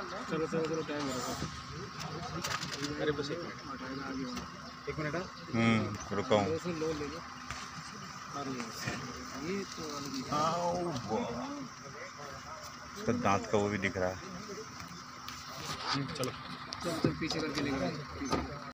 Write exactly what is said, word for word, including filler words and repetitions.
चलो चलो चलो टाइम हो रहा है। अरे बस एक मिनट एक मिनट हम्म रुका हूँ। लो ले लो। ये तो उसका दांत का वो भी दिख रहा है। चलो चल चल पीछे करके लेकर